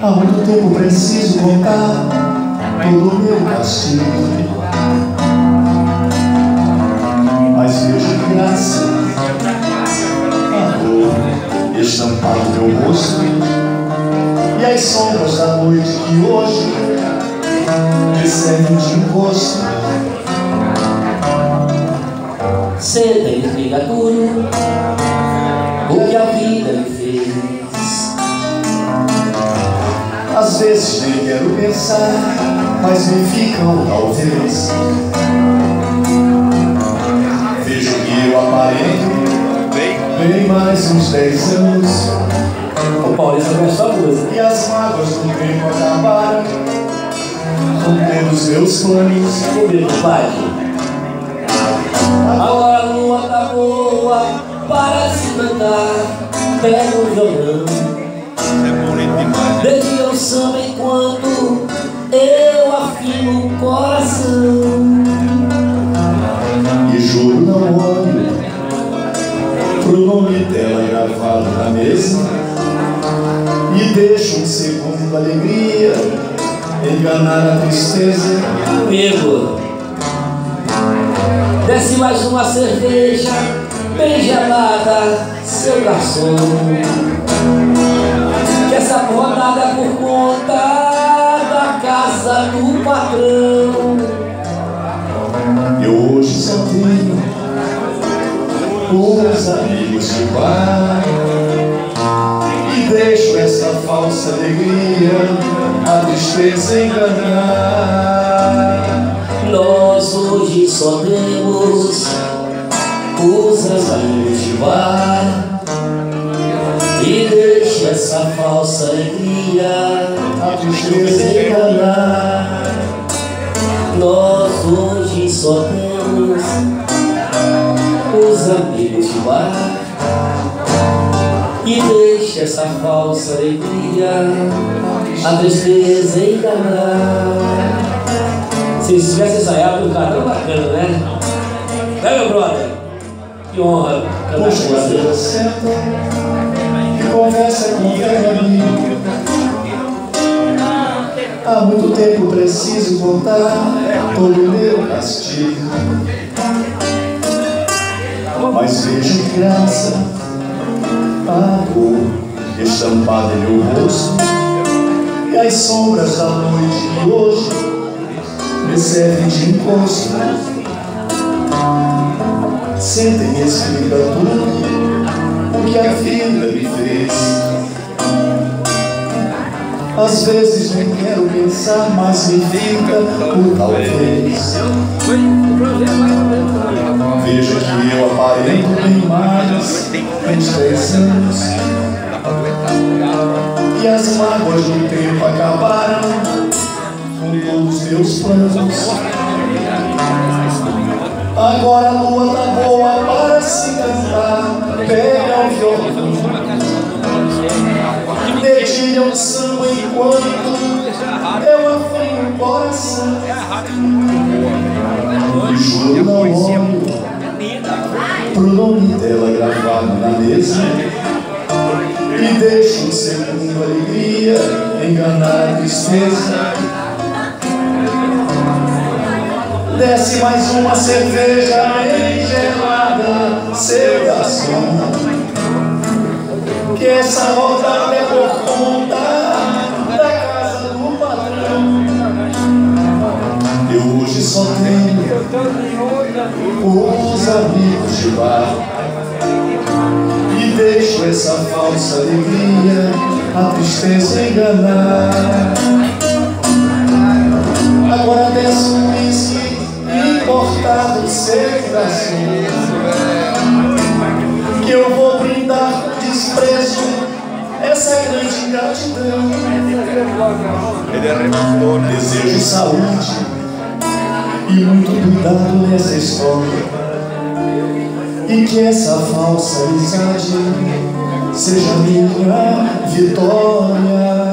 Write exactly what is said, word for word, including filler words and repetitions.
Há muito tempo preciso contar todo o meu castigo, mas vejo graça, amor estampado no meu rosto, e as sombras da noite que hoje me servem de encosto. Senta e explica tudo o que a vida lhe fez. Às vezes nem quero pensar, mas me ficam talvez. Vejo que eu aparento bem mais uns dez anos. O Paulista gosta da música. E as mágoas do tempo acabaram com todos os meus planos. Comigo, pai. Agora a lua tá boa para se cantar. Pega o violão, dedica o samba enquanto eu afino o coração. E juro não olho pro nome dela gravado na mesa, e deixo um segundo alegria enganar a tristeza. Amigo, desce mais uma cerveja bem gelada, seu garçom, que essa rodada é por conta da casa do patrão. Eu hoje só tenho os amigos de bar, e deixo essa falsa alegria a tristeza enganar. Nós hoje só temos os amigos de bar, e deixa essa falsa alegria A tristeza enganar. Nós hoje só temos os amigos de bar, e deixa essa falsa alegria a tristeza enganar. Se tivesse ensaiado, o cara bacana, né? Né, meu brother? Que honra cantar Puxa com a você. cadeira, senta e conversa com o velho amigo. Há muito tempo preciso contar todo o meu castigo, mas vejo graça, a cor estampada em meu rosto, e as sombras da noite de hoje me servem de encosto. Senta e explica tudo o que a vida me fez. Às vezes nem quero pensar, mas me fica por talvez. Veja que eu aparento bem mais uns dez anos, e as mágoas do tempo acabaram com todos os meus planos. Agora a lua tá boa para se cantar. Pega o violão, dedilha um samba enquanto eu afino o coração. E juro não olho pro nome dela gravado na mesa, e deixo um segundo alegria enganar a tristeza. Desce mais uma cerveja bem gelada, seu garçom, que essa rodada é por conta da casa do patrão. Eu hoje só tenho os amigos de bar, e deixo essa falsa alegria a tristeza enganar. Agora desce um whisky importado, seu garçom, que eu vou brindar com desprezo essa grande gratidão. Desejo saúde e muito cuidado nessa história, e que essa falsa amizade seja minha vitória.